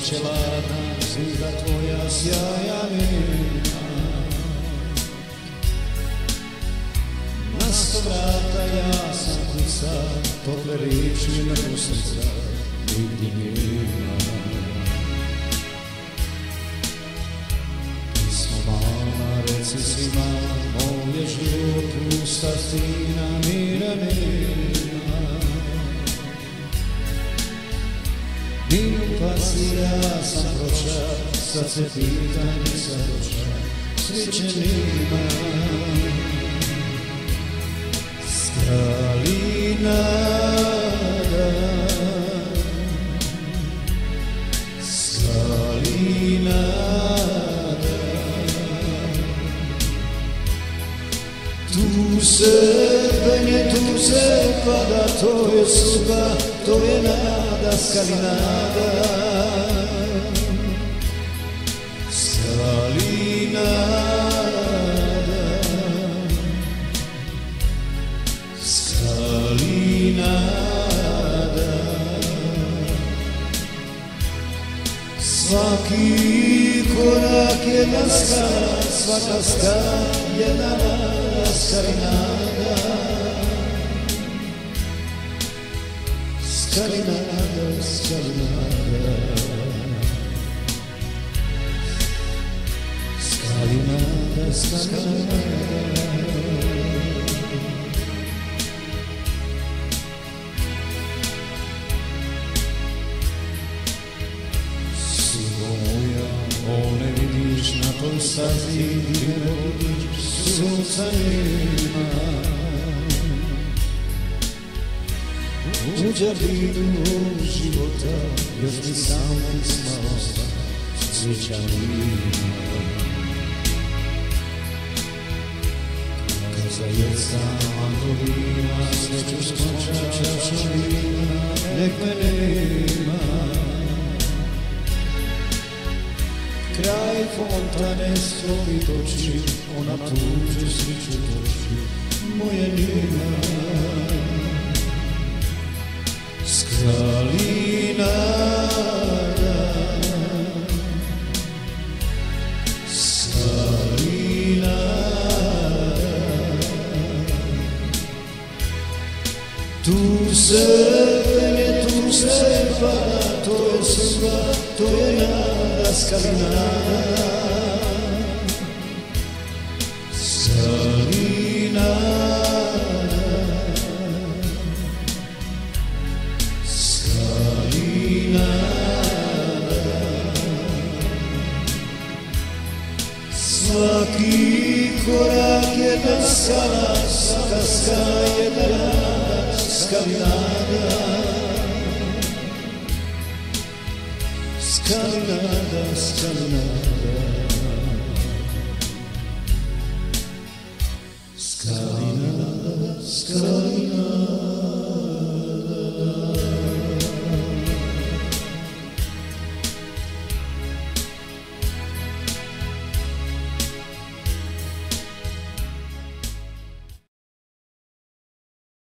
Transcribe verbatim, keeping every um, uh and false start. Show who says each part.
Speaker 1: ladna zida tvoja sjaja mina. Na sto vrata ja sam kuca, tople riječi me u srca nigdje nima. Pismo mala, reci svima, moj je život pusta stina, mira nema. Minu pasira sam prošao, sad se pitam i sad došao, srećenima. Skalinada, Skalinada, tu se penje, tu se pada, to je suba, to je nada, Skalinada, Skalinada. Svaki korak jedna skala, svaka skala jedna nada, Skalinada, Skalinada, Skalinada, Skalinada, Skalinada. Na toj stazi gdje ne vodiš, sunca nema. U džardinu života još mi sam pisma osta, sreća nima. Kad zajeca mandolina, sreću skonča čaša vina, nek me nema. Kraj fontane strovi toči, ona tuđe sreću toči, moje nima. Skalinada, Skalinada, tu se penje, tu se pada, to je suba, to je nada, Skalinada, Skalinada, Skalinada. Svaki korak jedna skala, svaka skala jedna nada, Skalinada, Skalinada, Skalinada.